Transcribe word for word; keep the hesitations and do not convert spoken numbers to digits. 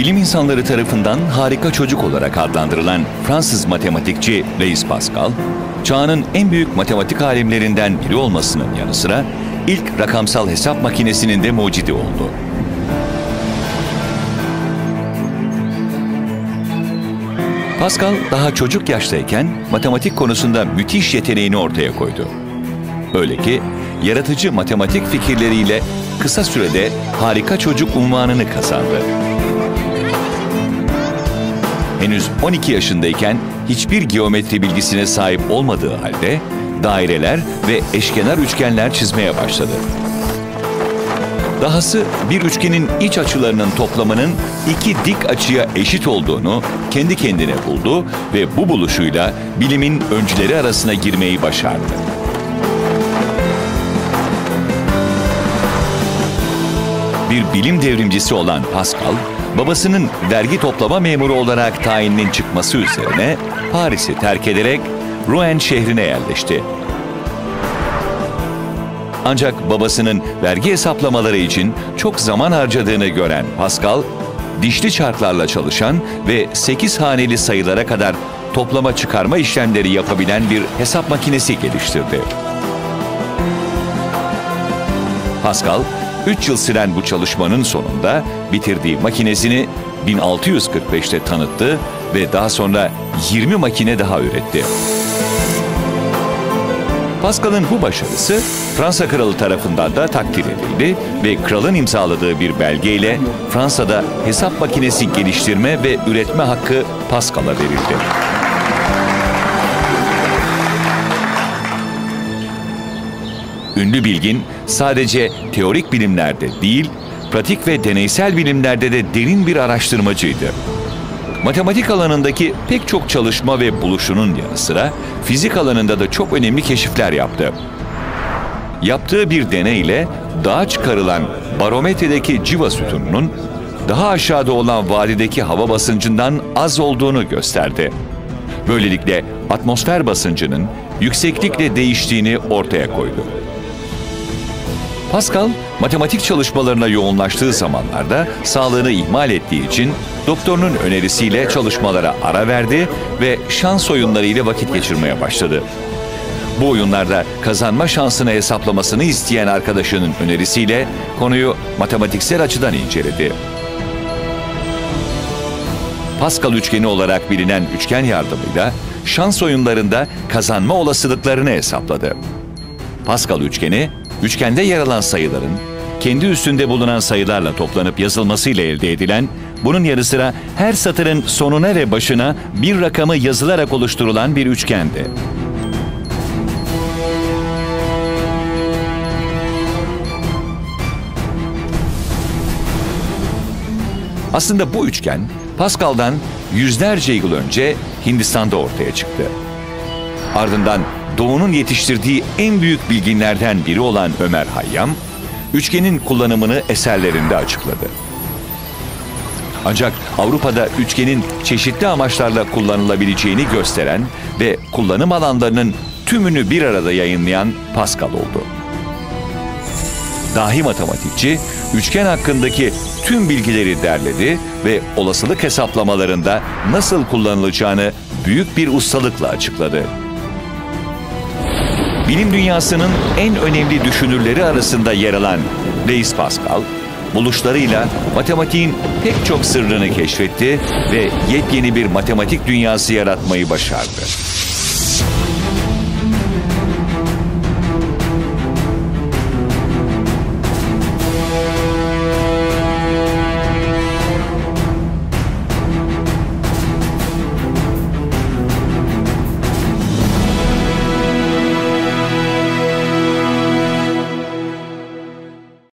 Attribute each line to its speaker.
Speaker 1: Bilim insanları tarafından harika çocuk olarak adlandırılan Fransız matematikçi Blaise Pascal, çağının en büyük matematik alimlerinden biri olmasının yanı sıra ilk rakamsal hesap makinesinin de mucidi oldu. Pascal daha çocuk yaştayken matematik konusunda müthiş yeteneğini ortaya koydu. Öyle ki yaratıcı matematik fikirleriyle kısa sürede harika çocuk unvanını kazandı. Henüz on iki yaşındayken hiçbir geometri bilgisine sahip olmadığı halde daireler ve eşkenar üçgenler çizmeye başladı. Dahası bir üçgenin iç açılarının toplamının iki dik açıya eşit olduğunu kendi kendine buldu ve bu buluşuyla bilimin öncüleri arasına girmeyi başardı. Bir bilim devrimcisi olan Pascal, babasının vergi toplama memuru olarak tayininin çıkması üzerine Paris'i terk ederek Rouen şehrine yerleşti. Ancak babasının vergi hesaplamaları için çok zaman harcadığını gören Pascal, dişli çarklarla çalışan ve sekiz haneli sayılara kadar toplama çıkarma işlemleri yapabilen bir hesap makinesi geliştirdi. Pascal, üç yıl süren bu çalışmanın sonunda bitirdiği makinesini bin altı yüz kırk beşte tanıttı ve daha sonra yirmi makine daha üretti. Pascal'ın bu başarısı Fransa kralı tarafından da takdir edildi ve kralın imzaladığı bir belgeyle Fransa'da hesap makinesi geliştirme ve üretme hakkı Pascal'a verildi. Ünlü bilgin sadece teorik bilimlerde değil, pratik ve deneysel bilimlerde de derin bir araştırmacıydı. Matematik alanındaki pek çok çalışma ve buluşunun yanı sıra fizik alanında da çok önemli keşifler yaptı. Yaptığı bir deneyle dağa çıkarılan barometredeki civa sütununun daha aşağıda olan vadideki hava basıncından az olduğunu gösterdi. Böylelikle atmosfer basıncının yükseklikle değiştiğini ortaya koydu. Pascal, matematik çalışmalarına yoğunlaştığı zamanlarda sağlığını ihmal ettiği için doktorunun önerisiyle çalışmalara ara verdi ve şans oyunları ile vakit geçirmeye başladı. Bu oyunlarda kazanma şansını hesaplamasını isteyen arkadaşının önerisiyle konuyu matematiksel açıdan inceledi. Pascal üçgeni olarak bilinen üçgen yardımıyla şans oyunlarında kazanma olasılıklarını hesapladı. Pascal üçgeni, üçgende yer alan sayıların kendi üstünde bulunan sayılarla toplanıp yazılmasıyla elde edilen, bunun yanı sıra her satırın sonuna ve başına bir rakamı yazılarak oluşturulan bir üçgendi. Aslında bu üçgen Pascal'dan yüzlerce yıl önce Hindistan'da ortaya çıktı. Ardından Doğu'nun yetiştirdiği en büyük bilginlerden biri olan Ömer Hayyam, üçgenin kullanımını eserlerinde açıkladı. Ancak Avrupa'da üçgenin çeşitli amaçlarla kullanılabileceğini gösteren ve kullanım alanlarının tümünü bir arada yayınlayan Pascal oldu. Dahi matematikçi, üçgen hakkındaki tüm bilgileri derledi ve olasılık hesaplamalarında nasıl kullanılacağını büyük bir ustalıkla açıkladı. Bilim dünyasının en önemli düşünürleri arasında yer alan Blaise Pascal, buluşlarıyla matematiğin pek çok sırrını keşfetti ve yepyeni bir matematik dünyası yaratmayı başardı.